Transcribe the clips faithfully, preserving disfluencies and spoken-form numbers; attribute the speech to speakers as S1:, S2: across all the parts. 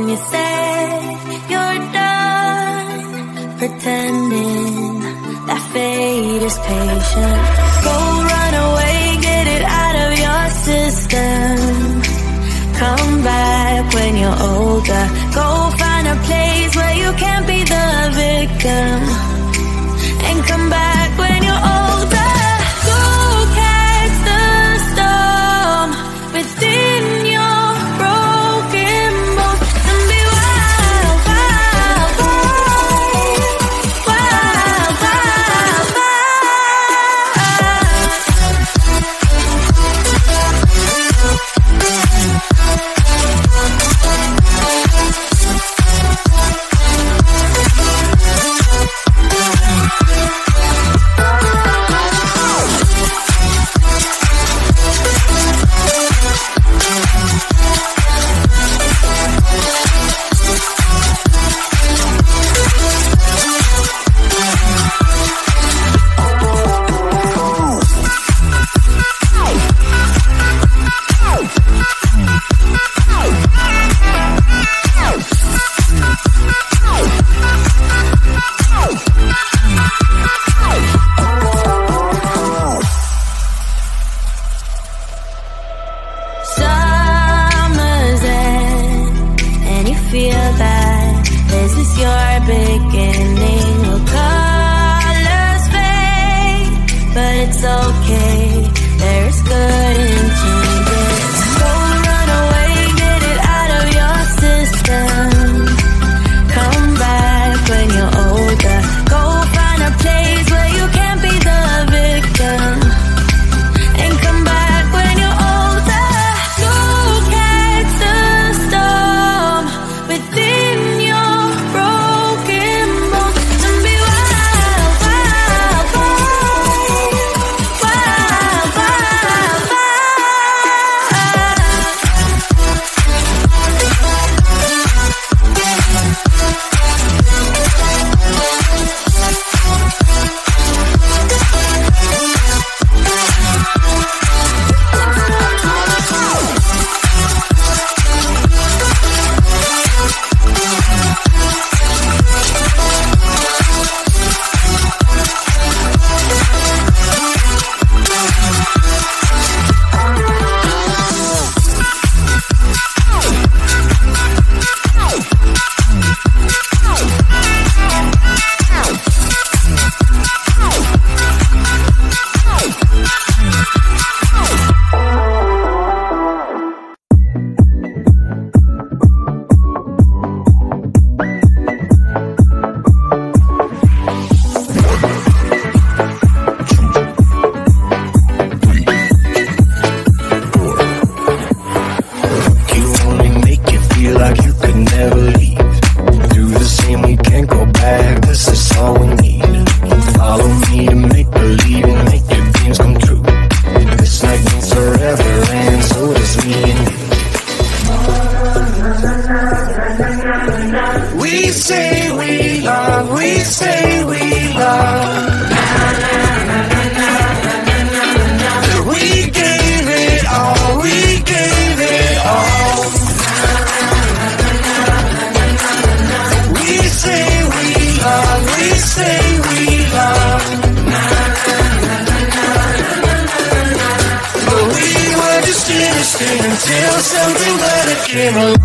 S1: you say you're done pretending that fate is patient. Go run away, get it out of your system. Come back when you're older. Go find a place where you can't be the victim. And come back when you're older. Go catch the storm within your broken bones and be wild, wild, wild, wild, wild, wild. Summer's end, and you feel that this is your beginning. Well, colors fade, but it's okay. There's good in changes. Go run away, get it out of your system. Come back when you're older. Go find a place where you can't be the victim. And come back when you're older. Go catch the storm within your broken bones and be wild, wild, wild, wild, wild, wild.
S2: Until something better came along.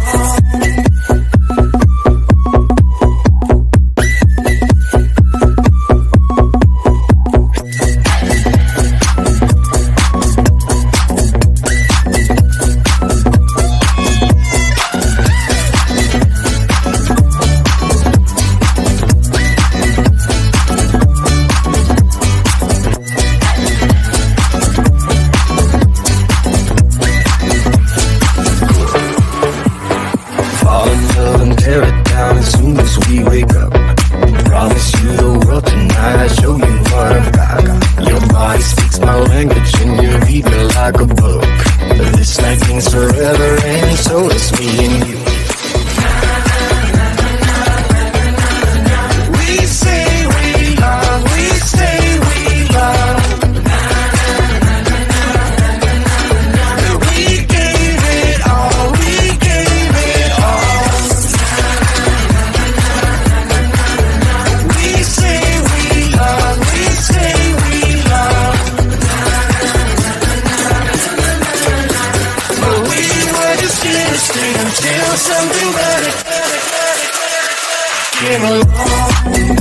S2: stay until something better came along.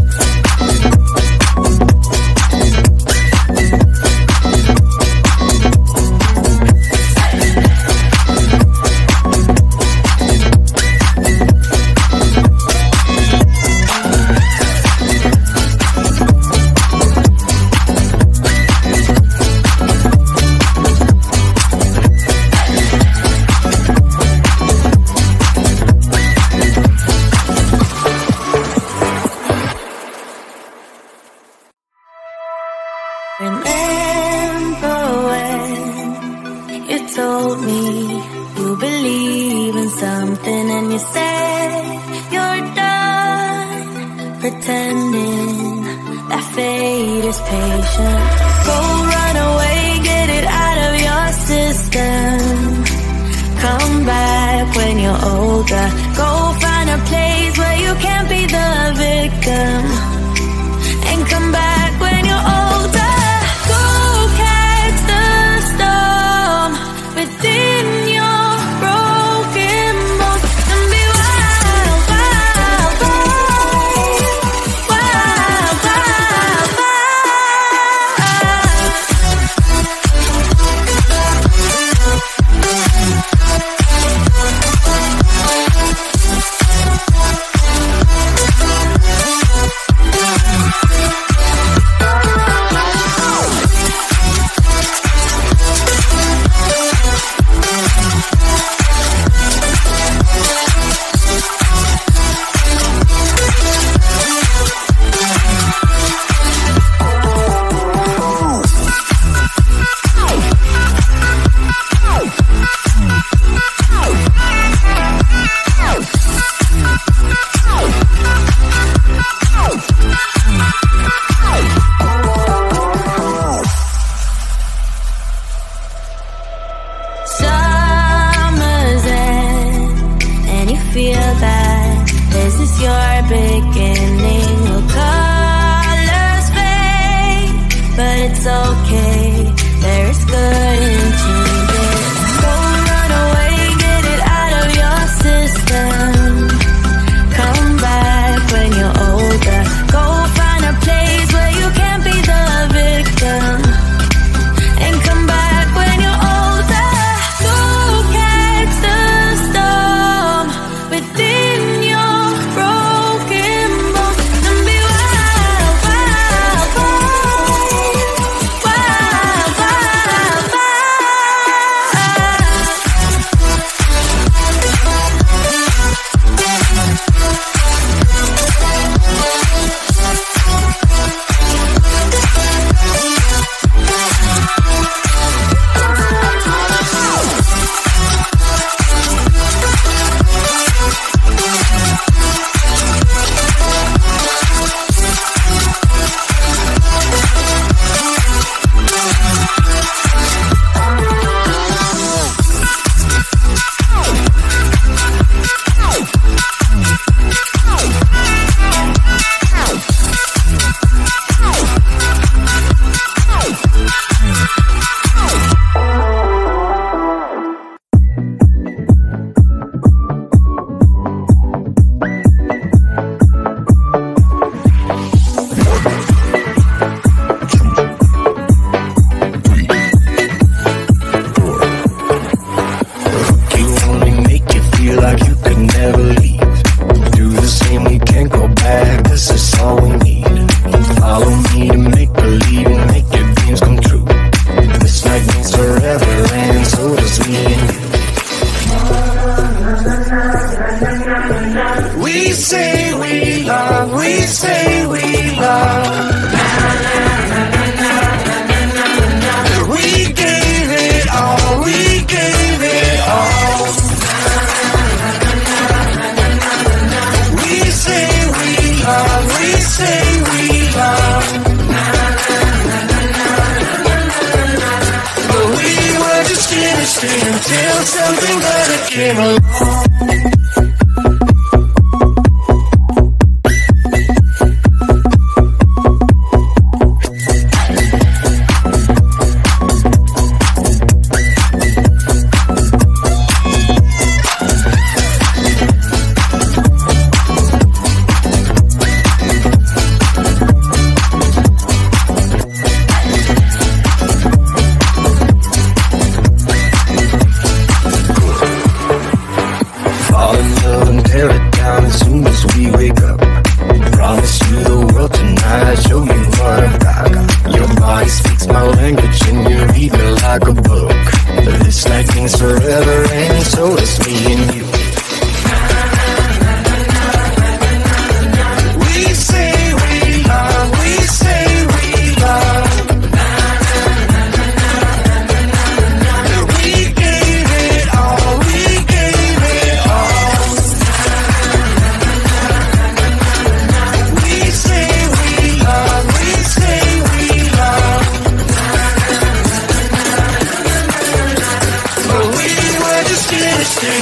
S2: Until something better came along.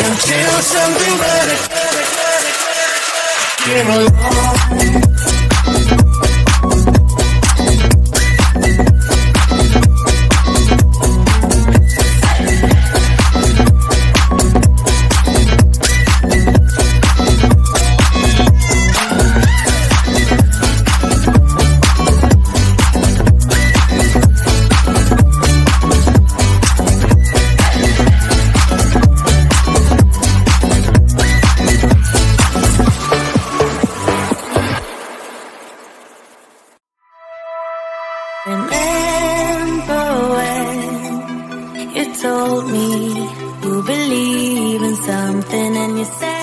S2: until something better came along.
S1: Remember when you told me you believe in something and you said